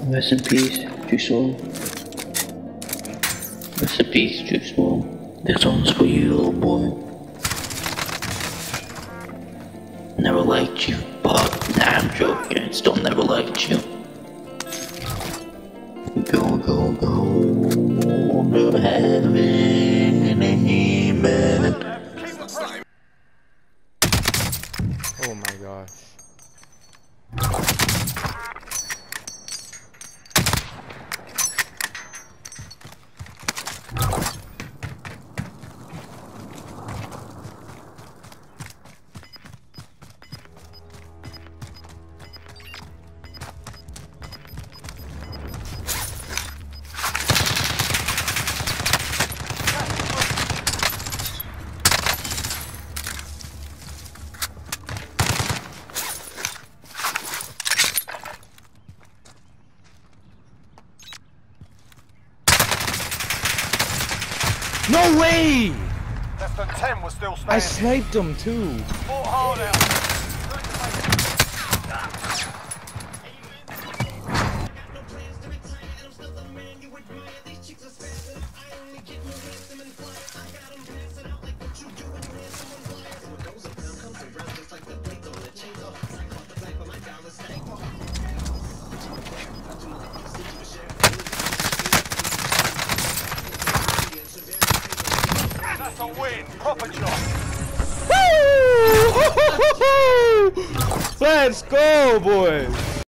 Rest in peace, Juice WRLD. Rest in peace, Juice WRLD. This one's for you, little boy. Never liked you, but nah, I'm joking. Still never liked you. Go, go, go to heaven, amen. Oh my gosh. No way! Less than 10 was still standing. I sniped him too. Fought hard out. That's a win. Proper job. Woo! Let's go, boys.